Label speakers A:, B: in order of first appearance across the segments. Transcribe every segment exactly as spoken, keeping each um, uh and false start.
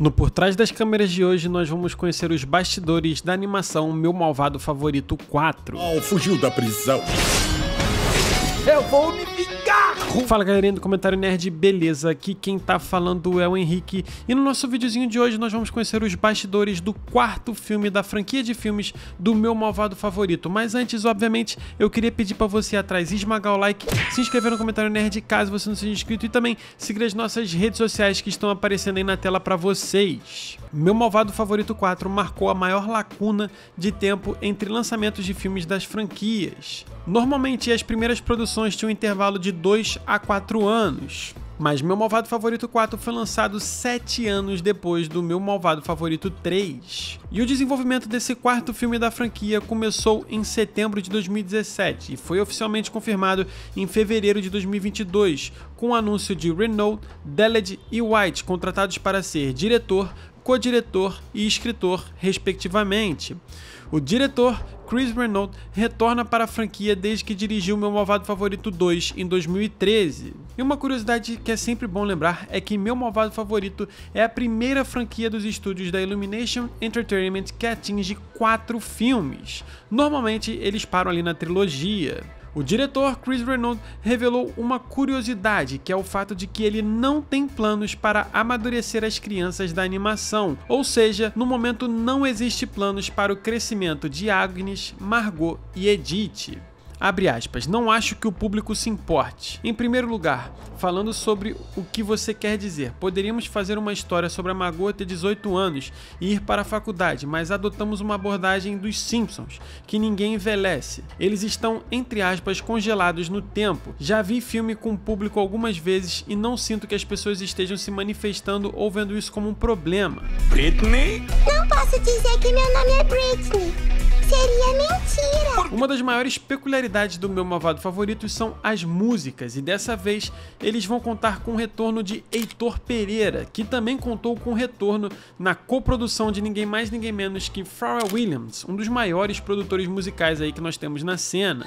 A: No Por Trás das Câmeras de hoje, nós vamos conhecer os bastidores da animação Meu Malvado Favorito quatro.
B: Oh, fugiu da prisão.
C: Eu vou me vingar!
A: Fala galerinha do Comentário Nerd, beleza? Aqui quem tá falando é o Henrique e no nosso videozinho de hoje nós vamos conhecer os bastidores do quarto filme da franquia de filmes do Meu Malvado Favorito. Mas antes, obviamente, eu queria pedir pra você ir atrás e esmagar o like, se inscrever no Comentário Nerd caso você não seja inscrito e também seguir as nossas redes sociais que estão aparecendo aí na tela pra vocês. Meu Malvado Favorito quatro marcou a maior lacuna de tempo entre lançamentos de filmes das franquias. Normalmente as primeiras produções tinham um intervalo de dois a quatro anos, mas Meu Malvado Favorito quatro foi lançado sete anos depois do Meu Malvado Favorito três. E o desenvolvimento desse quarto filme da franquia começou em setembro de dois mil e dezessete e foi oficialmente confirmado em fevereiro de dois mil e vinte e dois, com o anúncio de Renault, Delled e White contratados para ser diretor, co-diretor e escritor, respectivamente. O diretor, Chris Renault, retorna para a franquia desde que dirigiu Meu Malvado Favorito dois em dois mil e treze. E uma curiosidade que é sempre bom lembrar é que Meu Malvado Favorito é a primeira franquia dos estúdios da Illumination Entertainment que atinge quatro filmes. Normalmente eles param ali na trilogia. O diretor Chris Renault revelou uma curiosidade, que é o fato de que ele não tem planos para amadurecer as crianças da animação, ou seja, no momento não existe planos para o crescimento de Agnes, Margot e Edith. Abre aspas, não acho que o público se importe. Em primeiro lugar, falando sobre o que você quer dizer, poderíamos fazer uma história sobre a Margot ter dezoito anos e ir para a faculdade, mas adotamos uma abordagem dos Simpsons, que ninguém envelhece. Eles estão, entre aspas, congelados no tempo. Já vi filme com o público algumas vezes e não sinto que as pessoas estejam se manifestando ou vendo isso como um problema.
B: Britney?
D: Não posso dizer que meu nome é Britney. Seria mentira!
A: Uma das maiores peculiaridades do Meu Malvado Favorito são as músicas, e dessa vez eles vão contar com o retorno de Heitor Pereira, que também contou com o retorno na coprodução de ninguém mais ninguém menos que Pharrell Williams, um dos maiores produtores musicais aí que nós temos na cena.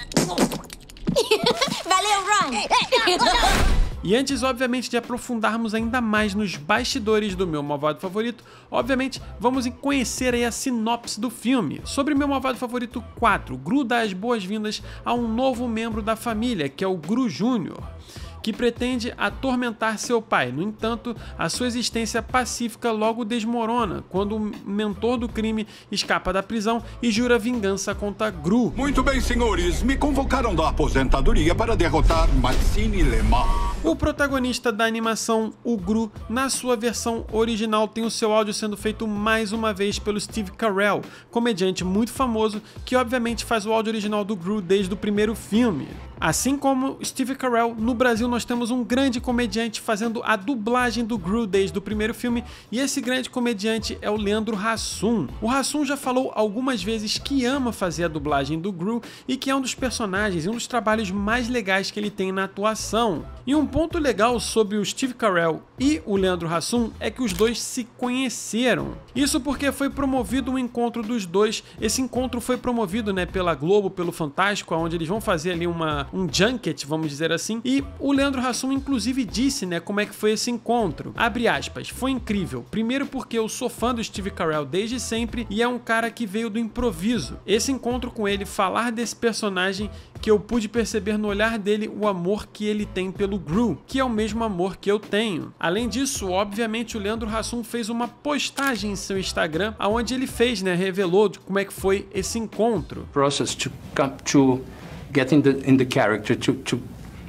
D: Valeu, Ron!
A: E antes, obviamente, de aprofundarmos ainda mais nos bastidores do Meu Malvado Favorito, obviamente, vamos conhecer aí a sinopse do filme. Sobre Meu Malvado Favorito quatro, Gru dá as boas-vindas a um novo membro da família, que é o Gru Júnior, que pretende atormentar seu pai. No entanto, a sua existência pacífica logo desmorona quando o mentor do crime escapa da prisão e jura vingança contra Gru.
B: Muito bem, senhores. Me convocaram da aposentadoria para derrotar Maxine Lemal.
A: O protagonista da animação, o Gru, na sua versão original, tem o seu áudio sendo feito mais uma vez pelo Steve Carell, comediante muito famoso que obviamente faz o áudio original do Gru desde o primeiro filme. Assim como Steve Carell, no Brasil nós temos um grande comediante fazendo a dublagem do Gru desde o primeiro filme, e esse grande comediante é o Leandro Hassum. O Hassum já falou algumas vezes que ama fazer a dublagem do Gru e que é um dos personagens e um dos trabalhos mais legais que ele tem na atuação. E um ponto legal sobre o Steve Carell e o Leandro Hassum é que os dois se conheceram. Isso porque foi promovido um encontro dos dois. Esse encontro foi promovido, né, pela Globo, pelo Fantástico, onde eles vão fazer ali uma, um junket, vamos dizer assim. E o Leandro Hassum inclusive disse, né, como é que foi esse encontro. Abre aspas, foi incrível. Primeiro porque eu sou fã do Steve Carell desde sempre e é um cara que veio do improviso. Esse encontro com ele, falar desse personagem que eu pude perceber no olhar dele o amor que ele tem pelo Gru, que é o mesmo amor que eu tenho. Além disso, obviamente o Leandro Hassum fez uma postagem em seu Instagram, onde ele fez, né, revelou de como é que foi esse encontro.
E: Process to come to get in the in the character to to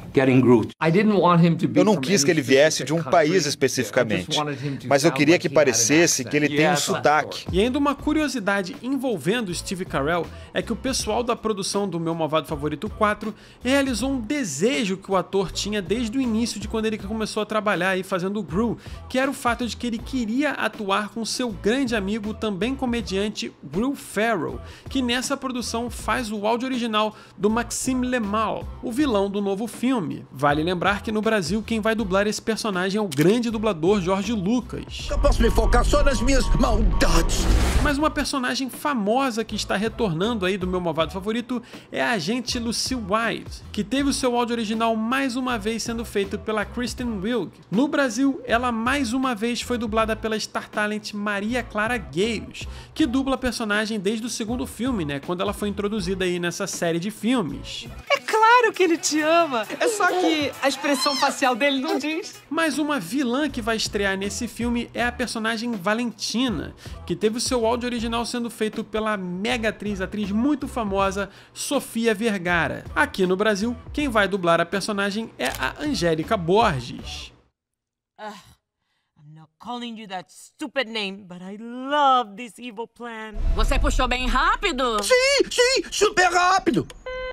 F: Eu não quis que ele viesse de um país especificamente, mas eu queria que parecesse que ele tem um sotaque.
A: E ainda uma curiosidade envolvendo Steve Carell é que o pessoal da produção do Meu Malvado Favorito quatro realizou um desejo que o ator tinha desde o início de quando ele começou a trabalhar aí fazendo o Gru, que era o fato de que ele queria atuar com seu grande amigo, também comediante, Will Ferrell, que nessa produção faz o áudio original do Maxime Lemal, o vilão do novo filme. filme. Vale lembrar que no Brasil quem vai dublar esse personagem é o grande dublador Jorge Lucas.
C: Eu posso me focar só nas minhas maldades.
A: Mas uma personagem famosa que está retornando aí do meu malvado favorito é a agente Lucille White, que teve o seu áudio original mais uma vez sendo feito pela Kristen Wiig. No Brasil, ela mais uma vez foi dublada pela Star Talent Maria Clara Gueiros, que dubla a personagem desde o segundo filme, né, quando ela foi introduzida aí nessa série de filmes.
G: É claro que ele te ama, é só que a expressão facial dele não diz.
A: Mas uma vilã que vai estrear nesse filme é a personagem Valentina, que teve o seu áudio original sendo feito pela mega atriz, atriz muito famosa, Sofia Vergara. Aqui no Brasil, quem vai dublar a personagem é a Angélica Borges.
H: Uh, I'm not calling you that stupid name, but I love this evil plan. Você puxou bem rápido?
C: Sim, sim, super rápido.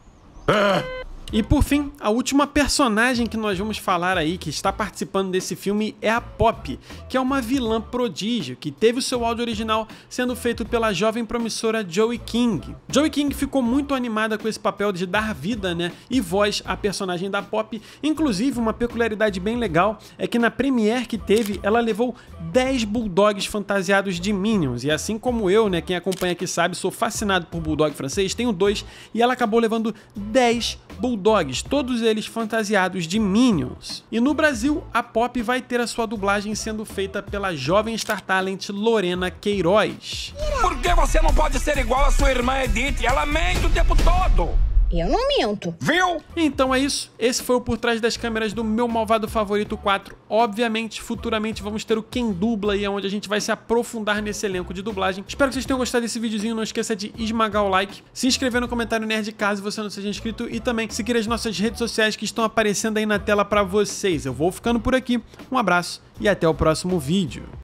F: Ah.
A: E por fim, a última personagem que nós vamos falar aí, que está participando desse filme, é a Pop, que é uma vilã prodígio, que teve o seu áudio original sendo feito pela jovem promissora Joey King. Joey King ficou muito animada com esse papel de dar vida, né, e voz à personagem da Pop. Inclusive, uma peculiaridade bem legal é que na premiere que teve, ela levou dez bulldogs fantasiados de Minions, e assim como eu, né, quem acompanha aqui sabe, sou fascinado por bulldog francês, tenho dois, e ela acabou levando dez bulldogs. Dogs, todos eles fantasiados de Minions. E no Brasil, a Pop vai ter a sua dublagem sendo feita pela jovem Star Talent Lorena Queiroz.
I: Por que você não pode ser igual a sua irmã Edith? Ela mente o tempo todo.
D: Eu não minto.
I: Viu?
A: Então é isso. Esse foi o Por Trás das Câmeras do Meu Malvado Favorito quatro. Obviamente, futuramente vamos ter o Quem Dubla aí, onde a gente vai se aprofundar nesse elenco de dublagem. Espero que vocês tenham gostado desse videozinho. Não esqueça de esmagar o like, se inscrever no comentário nerd caso você não seja inscrito e também seguir as nossas redes sociais que estão aparecendo aí na tela pra vocês. Eu vou ficando por aqui. Um abraço e até o próximo vídeo.